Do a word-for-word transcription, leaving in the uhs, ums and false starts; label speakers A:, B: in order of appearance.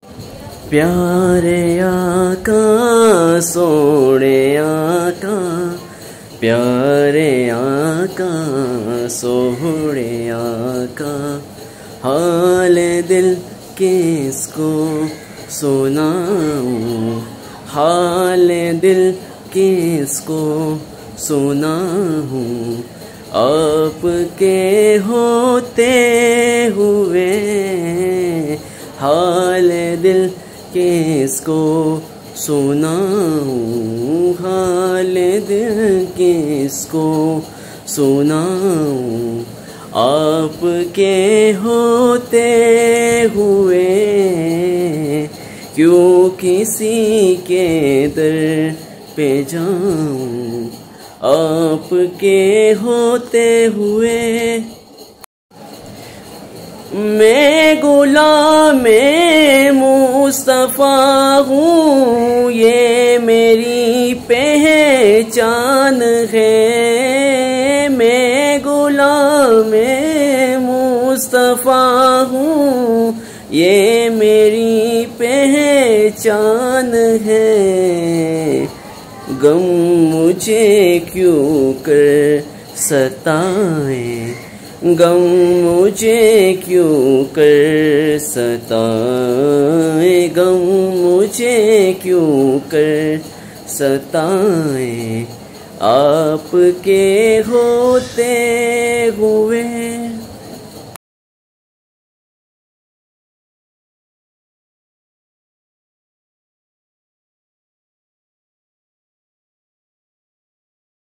A: प्यारे आका सोने आका, प्यारे आका सोने आका, हाल दिल किसको सुनाऊं, हाल दिल किसको सुनाऊं, आपके होते हुए हाल दिल किसको सुनाऊं, हाल दिल किसको सुनाऊं, आपके होते हुए क्यों किसी के दर पे जाऊं, आपके होते हुए मैं गुलाम मुस्तफा हूँ, ये मेरी पहचान है। मैं गुलाम मुस्तफा हूँ, ये मेरी पहचान है। गम मुझे क्यों कर सताए, गम मुझे क्यों कर सताए, गम मुझे क्यों कर सताए, आपके होते हुए।